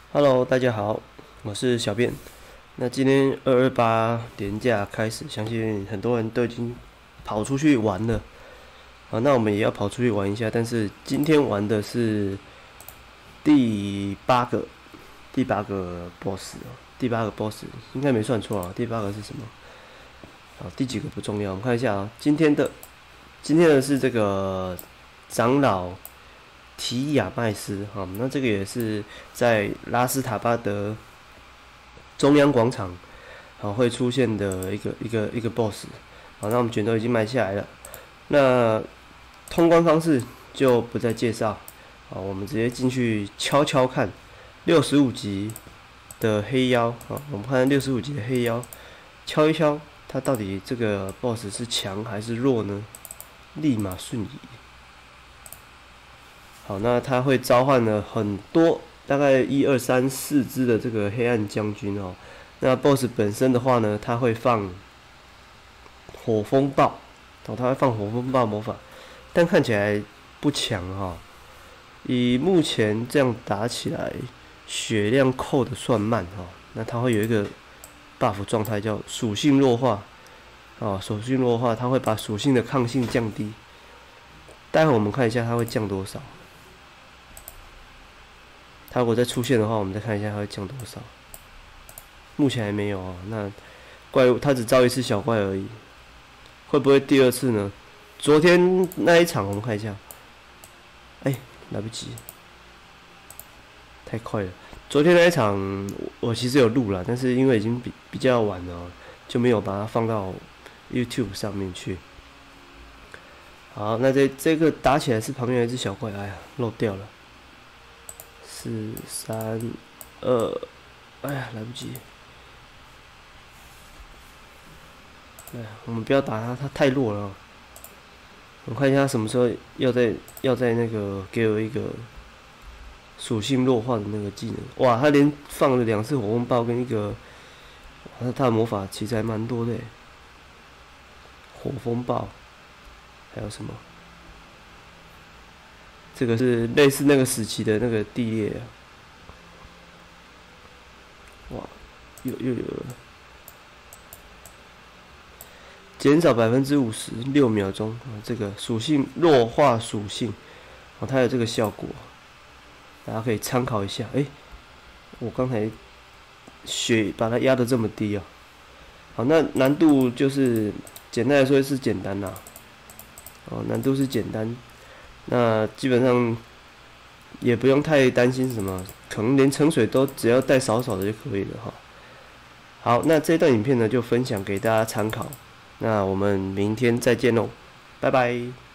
Hello，大家好，我是小便。那今天228连假开始，相信很多人都已经跑出去玩了。好，那我们也要跑出去玩一下，但是今天玩的是第八个 BOSS 哦，第八个 BOSS 应该没算错啊。第八个是什么？好，第几个不重要，我们看一下啊。今天的是这个长老提亚麦斯哈，那这个也是在拉斯塔巴德中央广场好会出现的一个 BOSS。好，那我们卷轴已经埋下来了，那通关方式就不再介绍，好，我们直接进去敲敲看。65级的黑妖，好，我们看65级的黑妖，敲一敲，它到底这个 BOSS 是强还是弱呢？立马瞬移。好，那它会召唤了很多，大概1、2、3、4只的这个黑暗将军哦。那 BOSS 本身的话呢，它会放火风暴，哦，它会放火风暴魔法，但看起来不强哈。以目前这样打起来，血量扣的算慢哈。那它会有一个 buff 状态叫属性弱化，哦，属性弱化，它会把属性的抗性降低。待会我们看一下它会降多少。它如果再出现的话，我们再看一下它会降多少。目前还没有哦。那怪物它只招一次小怪而已，会不会第二次呢？昨天那一场我们看一下，来不及，太快了。昨天那一场我其实有录了，但是因为已经比较晚了，就没有把它放到 YouTube 上面去。好，那这个打起来是旁边有一只小怪，漏掉了。4、3、2，来不及。我们不要打它，它太弱了。我看一下它什么时候要在那个给我一个属性弱化的那个技能。哇，它连放了2次火风暴跟一个，它的魔法其实还蛮多的。火风暴，还有什么？这个是类似那个时期的那个地裂啊。哇，又有了。减少50%，6秒钟啊！这个属性弱化属性，哦，它有这个效果，大家可以参考一下。我刚才血把它压得这么低啊！好，那难度就是简单来说是简单啦，哦，难度是简单，那基本上也不用太担心什么，可能连沉水都只要带少少的就可以了哈。好，那这段影片呢就分享给大家参考。那我们明天再见喽，拜拜。